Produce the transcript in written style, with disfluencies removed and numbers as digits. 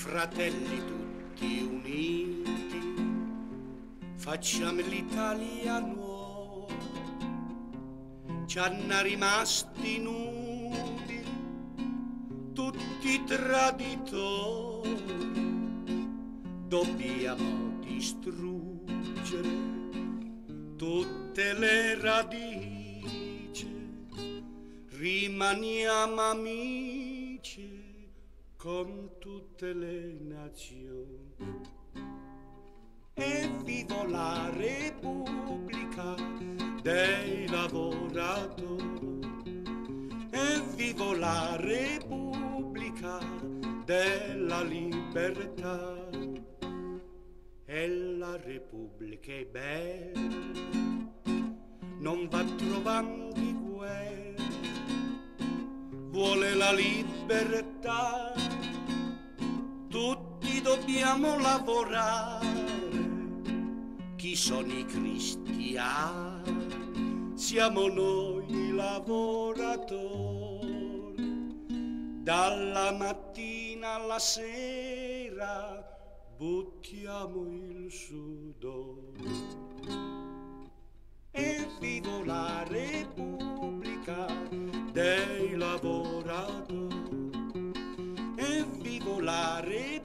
fratelli tutti uniti, facciamo l'Italia nuova, ci hanno rimasti nudi tutti traditori, dobbiamo distruggere tutte le radici, rimaniamo amici con tutte le nazioni. E vivo la Repubblica dei lavoratori, e vivo la Repubblica della libertà. E la Repubblica è bella, non va trovando guerra, vuole la libertà, tutti dobbiamo lavorare. Chi sono i cristiani? Siamo noi i lavoratori, dalla mattina alla sera buttiamo il sudore. E vivo la Repubblica dei lavoratori, e vivo la Repubblica